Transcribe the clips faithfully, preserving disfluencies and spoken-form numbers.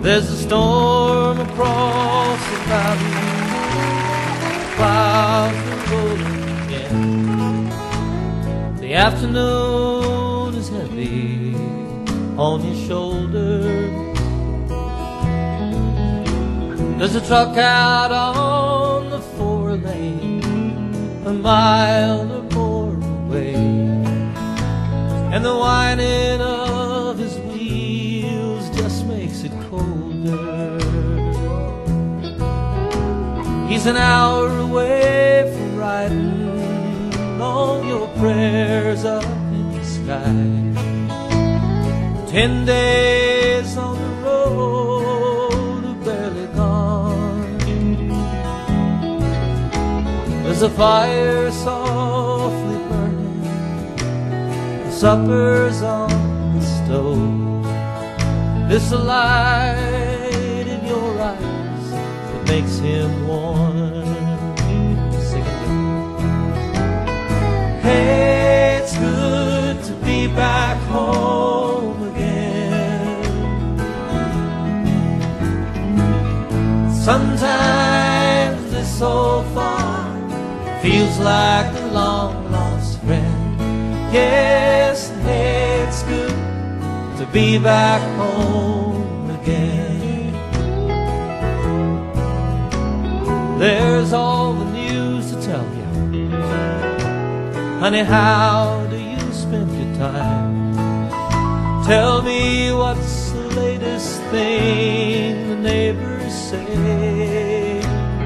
There's a storm across the valley, clouds are rolling again. The afternoon is heavy on your shoulders. There's a truck out on the four lane, a mile or more away, and the whining of his wheels just makes it colder. He's an hour away from writing all your prayers up in the sky. Ten days on the road are barely gone. There's a fire softly burning, the supper's on the stove. There's a light in your eyes that makes him warm. Sing it with me. Hey, it's good to be back home again. Sometimes this old farm feels like a long lost friend. Yes, hey, it's good to be back home again. There's all the news to tell you. Honey, how do you spend your time? Tell me what's the latest thing the neighbors say.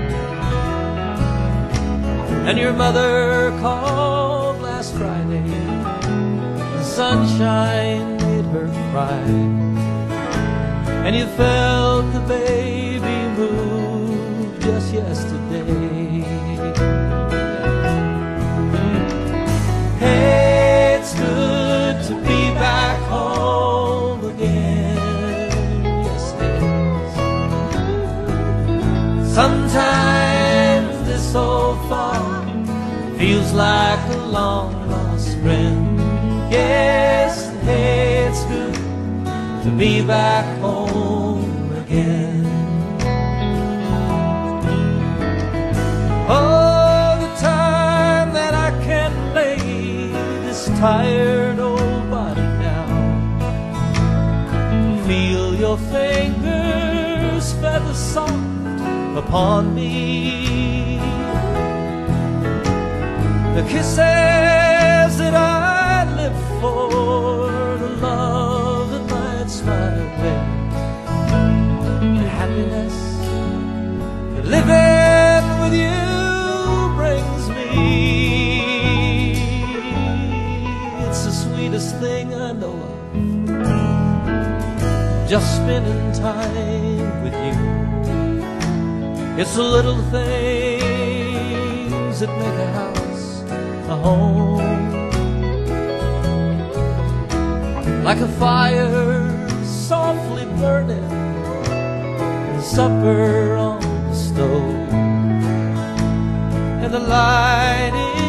And your mother called last Friday, the sunshine made her cry, and you felt the baby move just yesterday. Hey, it's good to be back home again. Yes, it is. Sometimes this old farm feels like a long lost friend. Yes, hey, it's good to be back home again. Oh, the time that I can lay this tired old body down, feel your fingers feather soft upon me, the kisses that I live for, the love that lights my way, the happiness that living with you brings me. It's the sweetest thing I know of, just spending time with you. It's the little things that make a house a home, like a fire softly burning and supper on the stove, and the light is